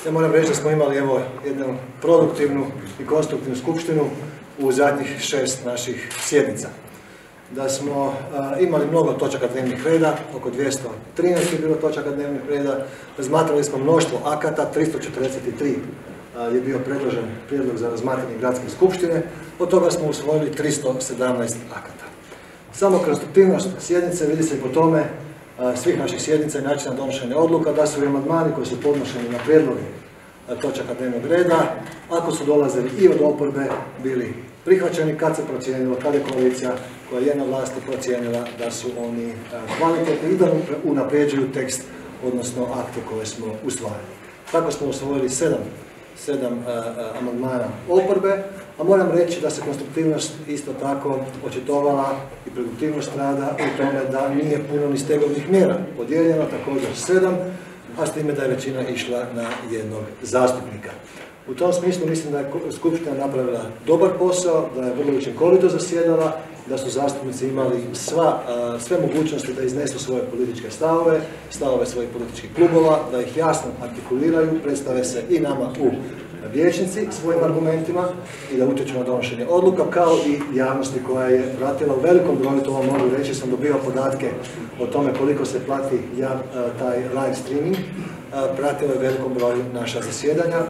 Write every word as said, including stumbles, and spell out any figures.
Ja moram reći da smo imali evo jednu produktivnu i konstruktivnu skupštinu u zadnjih šest naših sjednica. Da smo a, imali mnogo točaka dnevnih reda, oko dvjesto trinaest je bilo točaka dnevnih reda, razmatrali smo mnoštvo akata, tristo četrdeset tri a, je bio predložen prijedlog za razmatranje gradske skupštine, od toga smo usvojili tristo sedamnaest akata. Samo konstruktivnost sjednice vidi se i po tome a, svih naših sjednica i načina donošenja odluka, da su i amandmani koji su podnošeni na prijedloge točaka dnevnog reda, ako su dolazili i od oporbe, bili prihvaćeni kad se procijenilo, kad je koalicija koja je na vlasti procijenila da su oni kvalitetni i da unapređuju tekst, odnosno akte koje smo usvajali. Tako smo usvojili sedam, sedam amandmana oporbe, a moram reći da se konstruktivnost isto tako očitovala i produktivnost rada u tome da nije puno ni stegovnih mjera podijeljeno, također sedam, a s time da je većina išla na jednog zastupnika. U tom smislu mislim da je Skupština napravila dobar posao, da je vrlo učinkovito zasjedala, da su zastupnici imali sva, sve mogućnosti da iznesu svoje političke stavove, stavove svojih političkih klubova, da ih jasno artikuliraju, predstave se i nama u vijećnici svojim argumentima i da utječu na donošenje odluka, kao i javnosti koja je pratila u velikom broju, to vam mogu reći, sam dobio podatke o tome koliko se plati taj live streaming, pratila je u velikom broju naša zasjedanja.